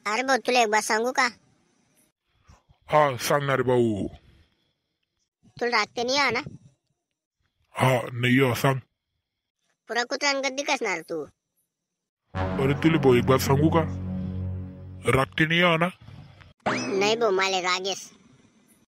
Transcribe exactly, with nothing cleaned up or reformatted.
अरे भाऊ तुला एक बात सांगू का? हा सांगणार भाऊ. तुला रागते नाही ना? हा नाही हो, सांग. पुरा कुत्र्यांगत कसणार तू? अरे तुला भाऊ एक बात सांगू का? रागते नाही हो ना? नाही भाऊ मला रागेस.